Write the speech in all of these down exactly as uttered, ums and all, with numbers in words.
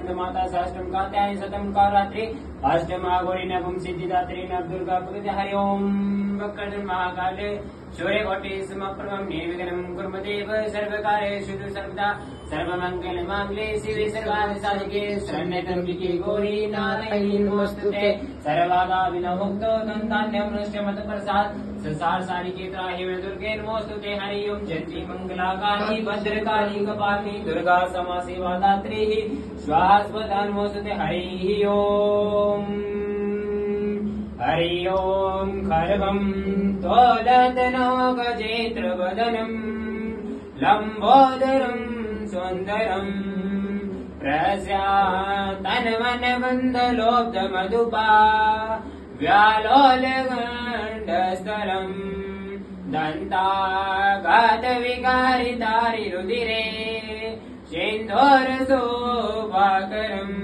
स्कंदमाता सहस्रम कात्यायनी शतम कालरात्रि अष्टमा गौरी नवम सिद्धिदात्री नव दुर्गा प्रकृति हरि ओम वक्रतुंड महाकाले सूर्यकोटि समप्रभं निर्विघ्नं कुर्मदेव सर्वकार्येषु सर्वदा सर्वमंगल मांगल्ये शिवे सर्वार्थ साधिके शरण्ये त्र्यंबके गौरी नारायणी नमोस्तुते सर्वबाधा विनमुक्तो दन्तान्यं नश्यमत प्रसाद संसार सारिके त्राहि मे दुर्गे नमोस्तुते हरि ओम जयंती मंगलाकाली भद्रकाली कपालिनी दुर्गा क्षमा सेवा दात्री स्वास्वदा नमोस्तुते हरि ओम हरि ओम खड्गं त्वदतनो गजेन्द्रवदनं लम्बोदरं सुन्दरं प्रस्यातनवनबन्धलोब्धमधुपा व्यालोलगण्डस्तरं दन्ताघातविकारितारिरुधिरे सिन्धोरशोभाकरम्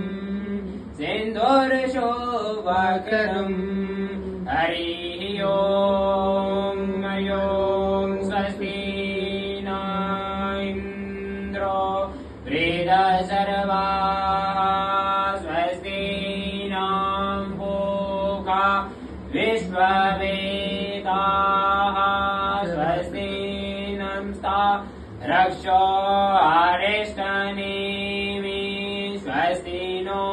सिन्धोरशोभाकरम् हरि ओम हरि ओम स्वस्ति न इन्द्रो वृद्धसर्वाः स्वस्ति नः पूषा विश्ववेदाः स्वस्ति नस्ताः रक्षो अरिष्टनेमि स्वस्ति नो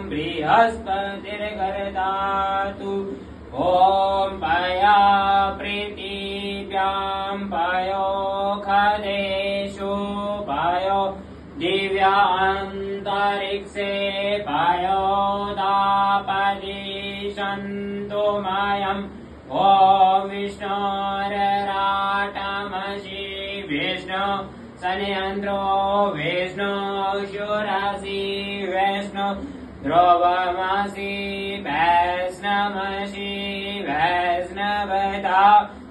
बृहस्पतिर्गर्दतातु ओम पया प्रीतिभ्यां पयो खदेषु पयो दिव्यान्तरिक्षे पयोदापदिशन्तु मयम् ओम विष्णोरराटमसि विष्णु शनैन्द्रो विष्णु शुरासि विष्णु ध्रुवमसि वैष्णवसि वैष्णवदा